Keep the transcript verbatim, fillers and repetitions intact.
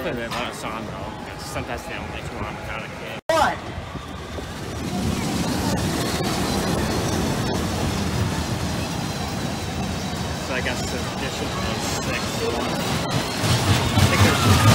Hopefully they let us on though. Since that's the only two I'm kind of kid. What? So I guess the addition is six. One. I think there's